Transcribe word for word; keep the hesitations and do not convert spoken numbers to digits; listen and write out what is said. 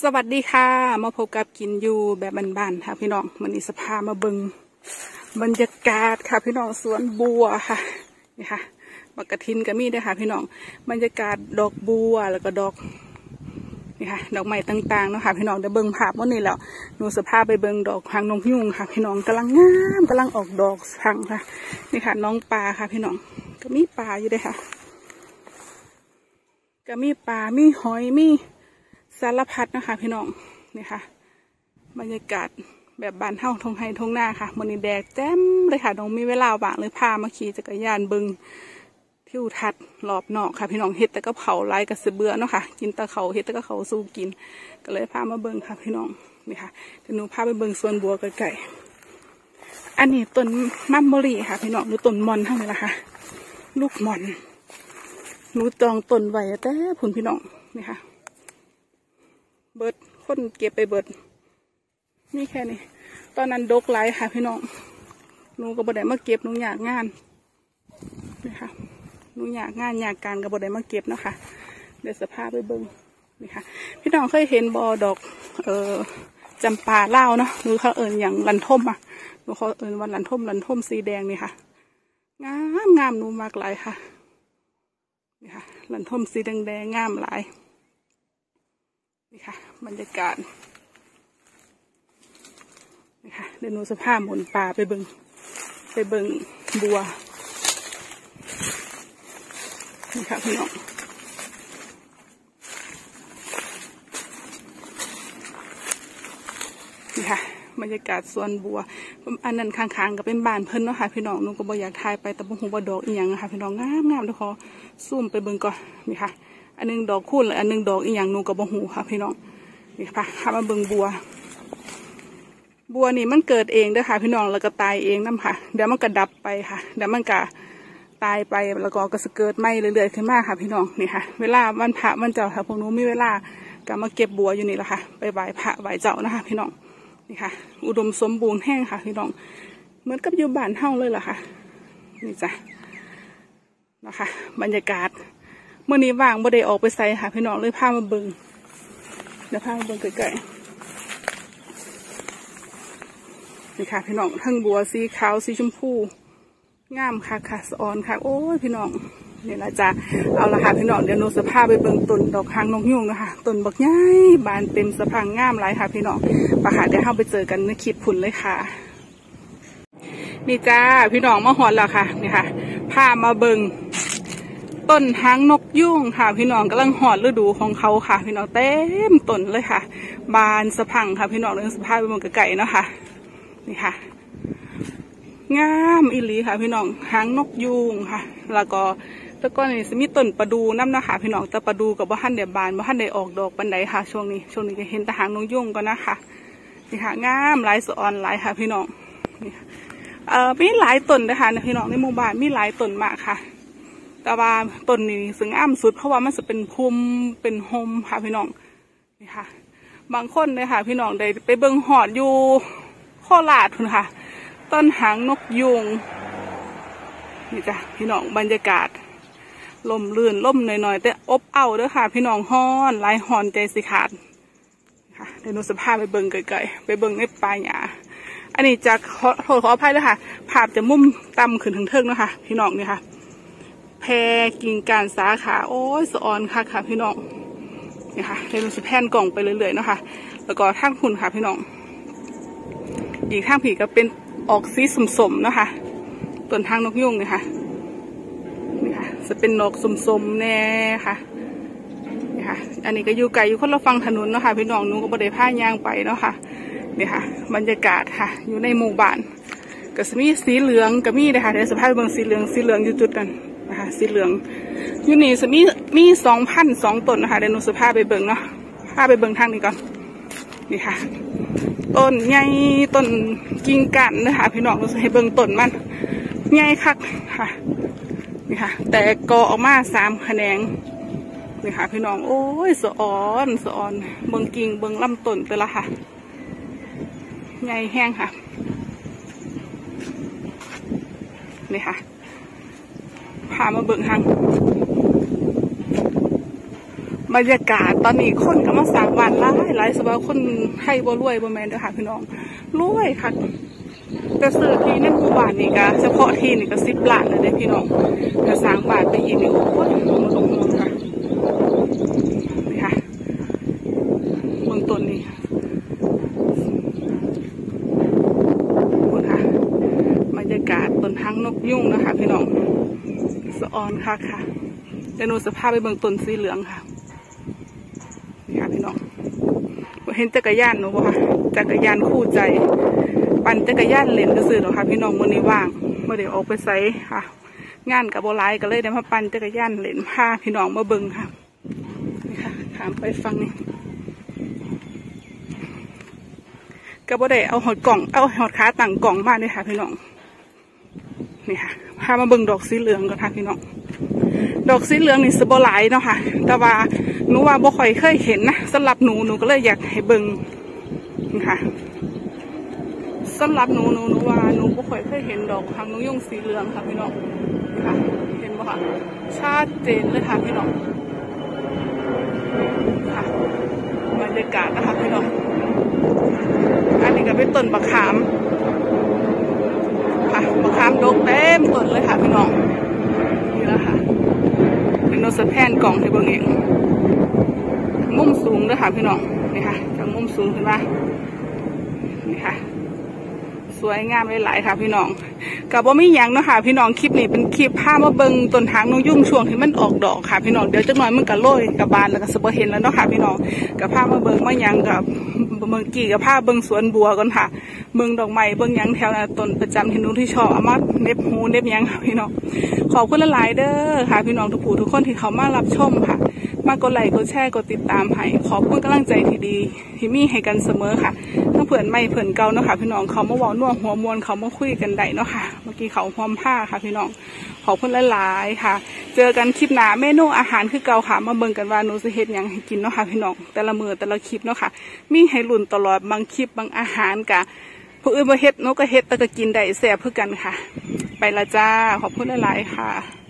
สวัสดีค่ะมาพบกับกินอยู่แบบบ้านๆค่ะพี่น้องมันนี้สภามาเบิงบรรยากาศค่ะพี่น้องสวนบัวค่ะนี่ค่ะบักกะทินก็มีด้วยค่ะพี่น้องบรรยากาศดอกบัวแล้วก็ดอกนี่ค่ะดอกไม้ต่างๆเนาะค่ะพี่น้องเดี๋ยวเบิงภาพวันนี้แล้วหนูสภาพไปเบิงดอกหางนกยุงค่ะพี่น้องกำลังงามกำลังออกดอกพังค่ะนี่ค่ะน้องปลาค่ะพี่น้องก็มีปลาอยู่ด้วยค่ะก็มีปลามีหอยมีสารพัดนะคะพี่น้องนี่ค่ะบรรยากาศแบบบ้านเฮาทงไฮทงหน้าค่ะมันนี่แดดแจ่มเลยค่ะน้องมีเวลาว่างเลยพามาขี่จักรยานบึงทิวทัศน์รอบนอกค่ะพี่น้องเฮ็ดแต่ก็เผาไล่กับเสือเบื่อเนาะค่ะกินตะเขาเฮ็ดแต่ก็เขาสู้กินก็เลยพามาเบิงค่ะพี่น้องนี่ค่ะเดี๋ยวหนูพาไปเบิงสวนบัวไก่ๆอันนี้ต้นมัมโมรีค่ะพี่น้องหรือต้นมอนเท่านี้แหละค่ะลูกมอนหนูจองต้นไว้แต่ผุนพี่น้องนี่ค่ะเบิดคนเก็บไปเบิดนี่แค่นี้ตอนนั้นดกไลค่ะพี่น้องหนูก็บ่ได้มาเก็บหนูอยากงานนี่ค่ะหนูอยากงานอยากการก็บ่ได้มาเก็บเนาะค่ะเดี๋ยวสภาพไปเบิ้งนี่ค่ะพี่น้องเคยเห็นบอดอกเอ่อจำปาเล่าเนาะหรือเขาเอิญอย่างลันท่มอ่ะหนูเขาเอิญวันลันท่มลันท่มสีแดงนี่ค่ะงามงามหนูมากหลายค่ะนี่ค่ะลันท่มสีแดงแดงงามหลายนี่ค่ะบรรยากาศนี่ค่ะเดี๋ยวหนูสภาพหมุนป่าไปเบิงไปเบิงบัวนี่ค่ะพี่น้องนี่ค่ะบรรยากาศสวนบัวอันนั้นข้างๆก็เป็นบ้านเพิ่นเนาะค่ะพี่น้องหนูก็บ่อยากถ่ายไปแต่บ่ฮู้ว่าดอกอีหยังนะคะพี่น้องงามงามเดี๋ยวขอซูมไปเบิงก่อนนี่ค่ะอันนึงดอกคูณเลยอันนึงดอกอีหยังหนูก็บ่ฮู้ค่ะพี่น้องนี่ค่ะพามาเบิงบัวบัวนี่มันเกิดเองเด้อค่ะพี่น้องแล้วก็ตายเองน้ำค่ะเดี๋ยวมันก็ดับไปค่ะเดี๋ยวมันก็ตายไปแล้วก็ก็จะเกิดไหมเรื่อยๆขึ้นมาค่ะพี่น้องนี่ค่ะเวลาวันพระวันเจ้าค่ะพวกหนูมีเวลาก็มาเก็บบัวอยู่นี่แหละค่ะไปไหว้พระไหว้เจ้านะคะพี่น้องนี่ค่ะอุดมสมบูรณ์แห้งค่ะพี่น้องเหมือนกับอยู่บ้านเฮาเลยล่ะค่ะนี่จ้ะนะคะบรรยากาศเมื่อนี้ว่างบ่ได้ออกไปไสค่ะพี่น้องเลยพามาเบิ่งเดี๋ยวพามาเบิ่งไกลๆนี่ค่ะพี่น้องทั้งบัวสีขาวสีชมพูงามค่ะค่ะสะออนค่ะโอ้ยพี่น้องนี่ละจ้ะเอาละค่ะพี่น้องเดี๋ยวหนูสภาพไปเบิ่งต้นดอกหางนกยุงนะคะต้นบักใหญ่บานเต็มสะพรั่งงามหลายค่ะพี่น้องปะค่ะเดี๋ยวเราไปเจอกันในคลิปผุนเลยค่ะนี่จ้าพี่น้องมาหอดแล้วค่ะนี่ค่ะพามาเบิ่งต้นหางนกยุงค่ะพี่น้องกำลังหอดฤดูของเขาค่ะพี่น้องเต็มต้นเลยค่ะบานสะพรั่งค่ะพี่น้องเรื่องสภาพเป็นมันไก่เนาะค่ะนี่ค่ะงามอิลีค่ะพี่น้องหางนกยูงค่ะแล้วก็แล้วก็นี่จะมีต้นประดูน้ำนะคะพี่น้องแต่ประดูกับบ้านเดียบานบ้านเดียออกดอกบันไดค่ะช่วงนี้ช่วงนี้จะเห็นแต่หางนกยูงก็นะคะนี่ค่ะงามหลายสะออนหลายค่ะพี่น้องนี่เอ่อมีหลายต้นนะคะพี่น้องในหมู่บ้านมีหลายต้นมากค่ะแต่ว่าต้นนี้สึงอ้ำสุดเพราะว่ามันจะเป็นพุ่มเป็นโฮมค่ะพี่น้องนี่ค่ะบางคนเลยค่ะพี่น้องได้ไปเบิ่งหอดอยู่โคราชคุณค่ะต้นหางนกยูงนี่จ้ะพี่น้องบรรยากาศลมลื่นลมหน่อยๆแต่อบอ้าวด้วยค่ะพี่น้องฮ้อนลายหอนใจสิขาดค่ะเดี๋ยวหนูสภาพไปเบิ่งไกลๆไปเบิ่งในป่าหญ้าอันนี้จะขอโทษขออภัยเลยค่ะภาพจะมุ่มต่ำขึ้นถึงเทิงนะคะพี่น้องนี่ค่ะแพรกิ่งก้านสาขาโอ้ยสะออนค่ะค่ะพี่น้องนี่ค่ะเดี๋ยวหนูจะแผ่นกล่องไปเรื่อยๆนะคะแล้วก็ทางหุ่นค่ะพี่น้องอีกข้างผีก็เป็นออกสีสมๆนะคะต้นทางนกยุงเนี่ยค่ะนี่ค่ะจะเป็นนกสมๆแน่ค่ะนี่ค่ะอันนี้ก็อยู่ไกลอยู่คนละฝั่งถนนเนาะค่ะพี่น้องนู้ก็บริพาย่างไปเนาะค่ะนี่ค่ะบรรยากาศค่ะอยู่ในหมู่บ้านก็จะมีสีเหลืองก็มีนะคะเดี๋ยวสภาพเบิ่งสีเหลืองสีเหลืองอยู่จุดกันนะคะสีเหลืองอยู่นี่จะมีมีสองพันสองต้นนะคะเดี๋ยวหนูสภาพไปเบิ่งเนาะพาไปเบิ่งทางนี้ก่อนนี่ค่ะต้นใหญ่ต้นกิ่งก้านนะคะพี่น้องเราจะให้เบิ่งต้นมันใหญ่คักค่ะนี่ค่ะแต่กอออกมาสามแขนงนี่ค่ะพี่น้องโอ้ยสะออนสะออนเบิ่งกิ่งเบิ่งลำต้นแต่ละค่ะใหญ่แห้งค่ะนี่ค่ะพามาเบิ่งทางบบรรยากาศตอนนี้คนก็มาสร้างบ้านหลายหลายสบายคนให้บ่รวยบ่แม่นเด้อค่ะพี่น้องรวยค่ะแต่ซื้อที่ในหมู่บ้านนี่ก็เฉพาะที่นี่ก็สิบล้านเลยเด้พี่น้องถ้าสร้างบ้านไปอีกนี่โอ้ยมันลงเงินค่ะนี่ค่ะเบื้องต้นนี่คุณค่ะบรรยากาศต้นทางนกยุงนะคะพี่น้องสะออนค่ะค่ะเดี๋ยวหนูสภาพไปเบื้องต้นสีเหลืองค่ะนี่ค่ะพี่น้องเห็นจักรยานหนูบ่ค่ะจักรยานคู่ใจปั่นจักรยานเล่นก็ซื้อหรอค่ะพี่น้องมื้อนี้ว่างเมื่อเดี๋ยวออกไปไสค่ะงานกับโบราณก็เลยได้มาปั่นจักรยานเล่นพาพี่น้องมาเบิ่งค่ะนี่ค่ะถามไปฟังนี่ก็บ่ได้เอาหอดกล่องเอาหอดขาตั้งกล่องมาเลยค่ะพี่น้องนี่ค่ะพามาเบิ่งดอกสีเหลืองก่อนค่ะพี่น้องดอกสีเหลืองนี่สบหลายเนาะค่ะแต่ว่าหนูว่าบ่ค่อยเคยเห็นนะสำหรับหนูหนูก็เลยอยากให้เบิ่งนี่ค่ะสำหรับหนูหนูหนูว่าหนูบ่ค่อยเคยเห็นดอกทางนกยุงสีเหลืองค่ะพี่น้องค่ะเห็นบ่ค่ะชัดเจนเลยค่ะพี่น้องค่ะบรรยากาศนะคะพี่น้องอันนี้ก็เป็นต้นบักขามค่ะบักขามดกเต็มต้นเลยค่ะพี่น้องนี่แหละค่ะเป็นโนสแพนกล่องให้เบิ่งเองมุมสูงด้วยค่ะพี่น้องนี่ค่ะจากมุมสูงขึ้นมานี่ค่ะสวยงามหลายๆค่ะพี่น้องกับว่าไม่ยั้งเนาะค่ะพี่น้องคลิปนี้เป็นคลิปพามาเบิ่งต้นทางนกยุงช่วงที่มันออกดอกค่ะพี่น้องเดี๋ยวจักหน่อยมันก็โรยกับบานแล้วก็สบเห็นแล้วเนาะค่ะพี่น้องกับพามาเบิ่งมายั้งกับเมืองกี่กับพาเบิ่งสวนบัวก่อนค่ะเมืองดอกไม้เบิ่งยั้งแถวต้นประจำที่หนูที่ชอบเอามาเน็บหูเน็บยั้งค่ะพี่น้องขอบคุณหลายๆเด้อค่ะพี่น้องทุกผู้ทุกคนที่เขามารับชมค่ะมากดไลค์กดแชร์กดติดตามให้ขอบคุณกำลังใจที่ดีที่มีให้กันเสมอค่ะทั้งเพื่อนใหม่เพื่อนเก่าเนาะค่ะพี่น้องเขามาบอกน่วงหัวมวลเขามาคุยกันได้เนาะค่ะเมื่อกี้เขาพร้อมผ้าค่ะพี่น้องขอบคุณหลายๆค่ะเจอกันคลิปหน้าเมนูอาหารคือเก่าค่ะมาเบิ่งกันว่าหนูจะเฮ็ดยังให้กินเนาะค่ะพี่น้องแต่ละมือแต่ละคลิปเนาะค่ะมีให้ลุ้นตลอดบางคลิปบางอาหารกะผู้อื่นมาเฮ็ดหนูก็เฮ็ดแต่ก็กินได้แซ่บเพื่อกันค่ะไปละจ้าขอบคุณหลายๆค่ะ